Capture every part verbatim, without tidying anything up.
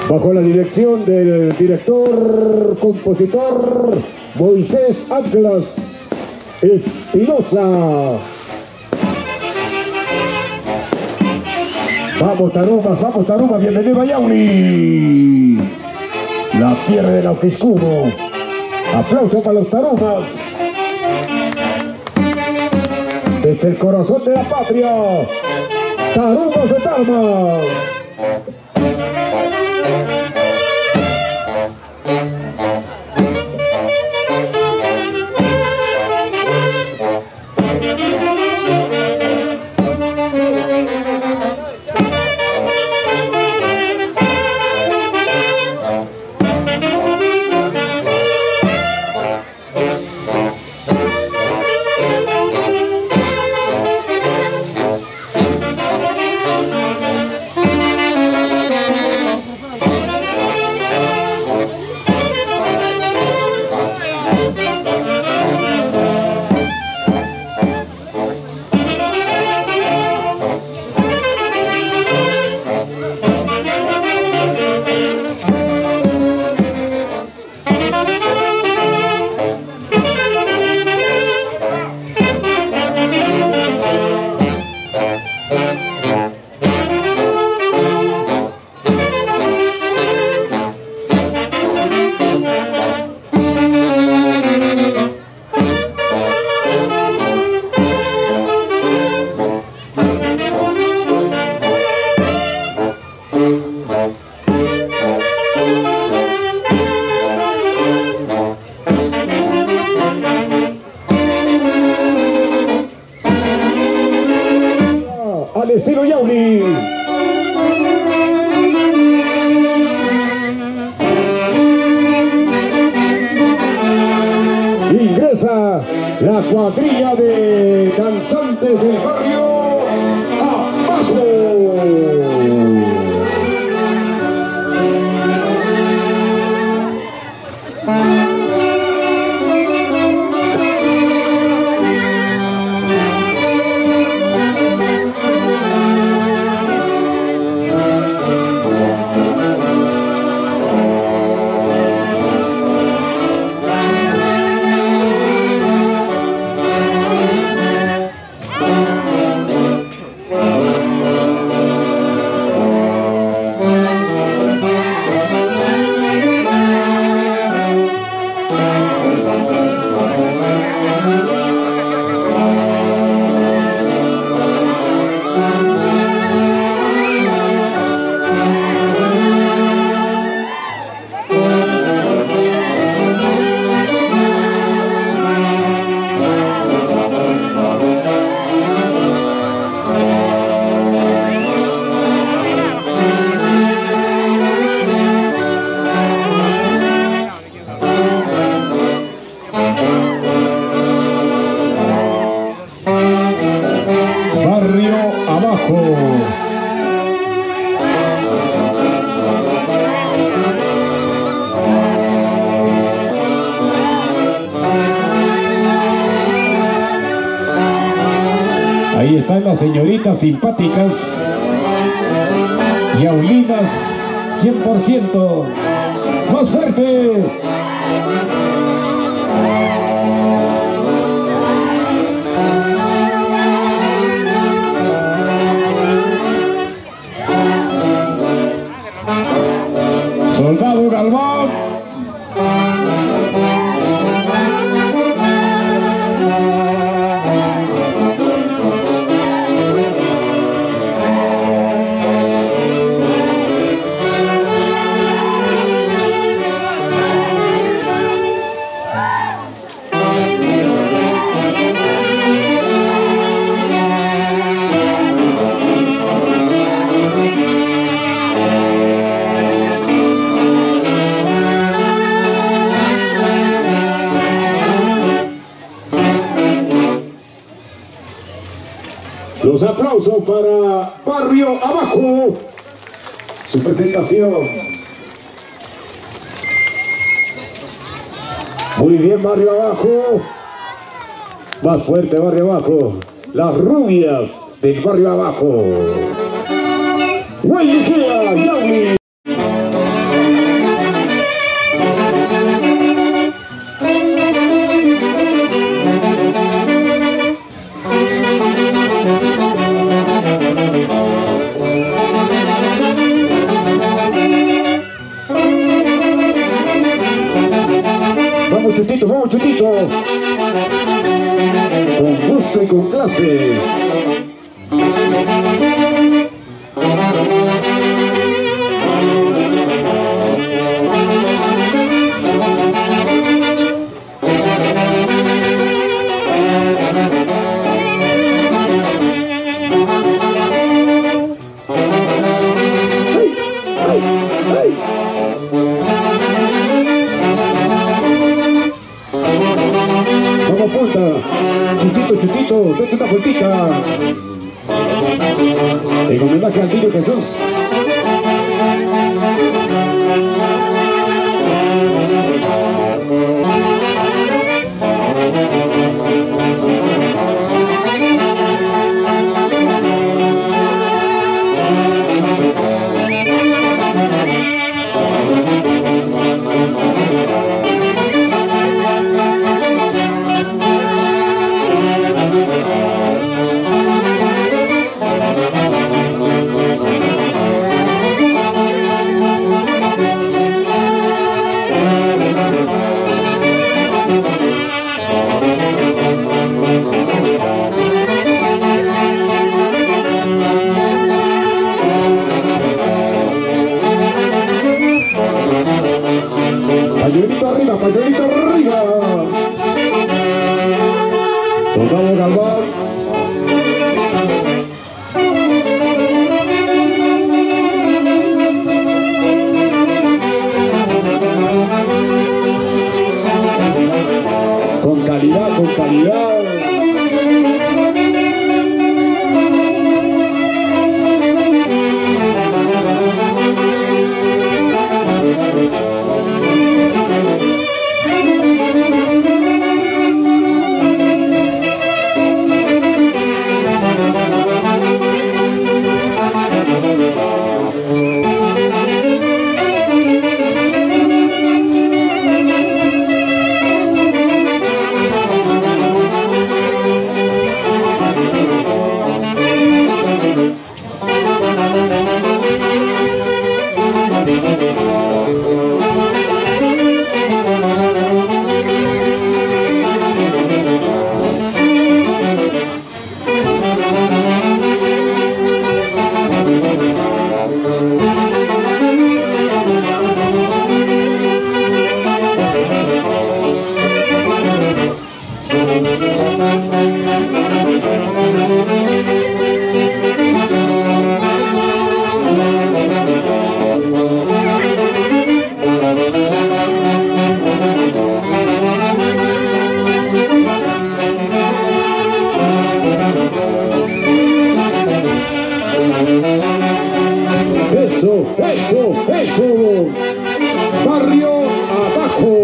bajo la dirección del director, compositor Moisés Atlas Espinosa. Vamos Tarumas, vamos Tarumas, bienvenido a Yauli, la tierra de Nauquiscudo. Aplauso para los Tarumas. Desde el corazón de la patria, Tarumas de Tarma. Al estilo Yauli. Ingresa la cuadrilla de danzantes del barrio Abajo. Barrio Abajo. Ahí están las señoritas simpáticas, yaulinas cien por ciento. ¡Más fuerte! Soldado Galván. Los aplausos para Barrio Abajo. Su presentación. Muy bien, Barrio Abajo. Más fuerte, Barrio Abajo. Las rubias del Barrio Abajo. Guayquea, Yauli. Vamos, Chutito, vamos, Chutito. Con gusto y con clase. Vamos, punta. Chutito, Chutito, date una vueltita. En homenaje al niño Jesús. Pañuelito arriba, pañuelito arriba. Soldado Galván. Con calidad, con calidad. Eso, eso, eso. Barrio abajo.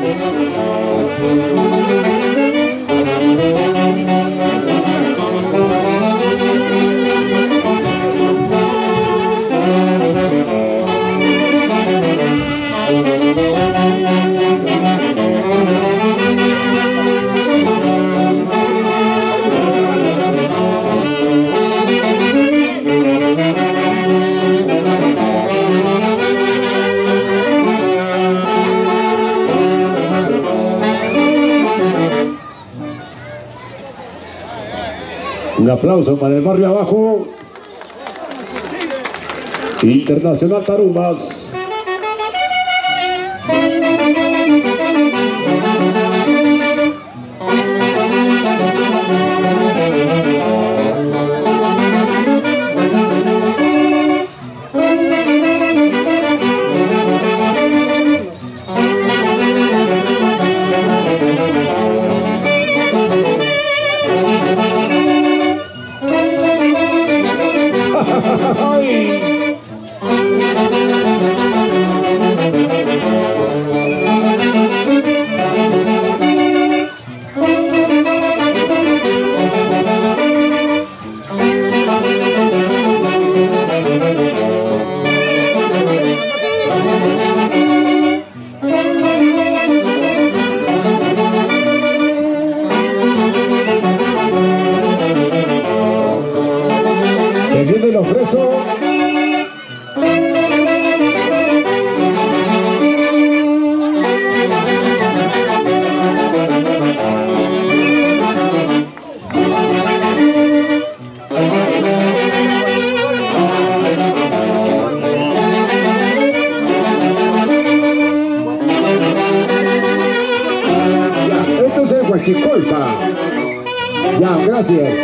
Un aplauso para el barrio abajo. Internacional Tarumas. ¡Ay! Huachicolpa. Ya, gracias.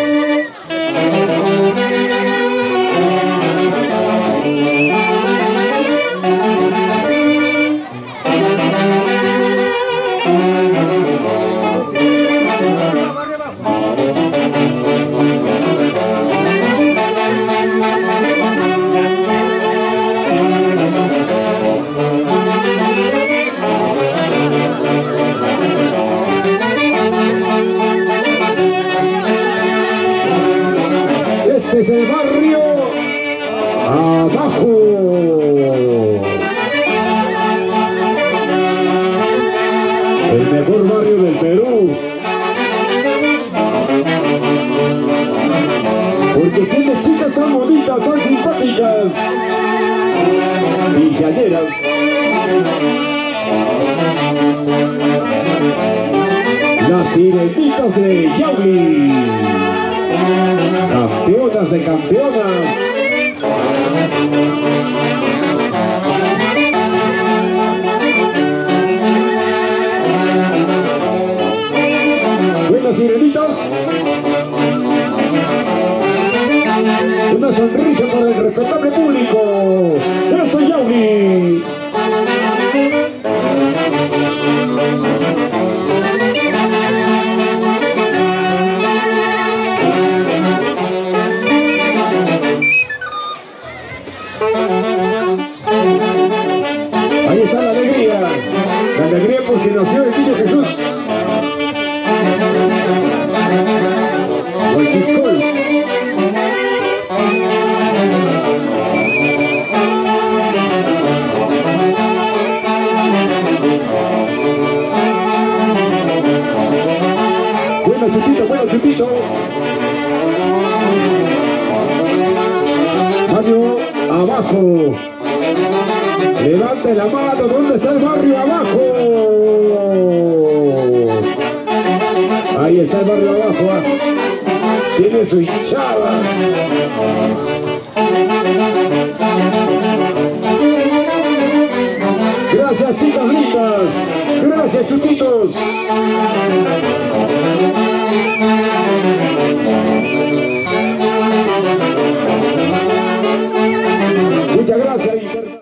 Este es el barrio Abajo. El mejor barrio del Perú. Porque tiene chicas tan bonitas, tan simpáticas y llaneras. Las Sirenitas de Yauli. Campeonas de campeonas. Buenas Sirenitas. Una sonrisa para el respetable público. ¡Esto es Yauli! Ahí está la alegría, la alegría porque nació el niño Jesús. Huachicol. Bueno, Chupito, bueno, Chupito. Barrio Abajo. Levante la mano, ¿dónde está el barrio Abajo? Ahí está el barrio Abajo, ¿eh? Tiene su hinchada. Gracias chicas lindas, gracias chupitos.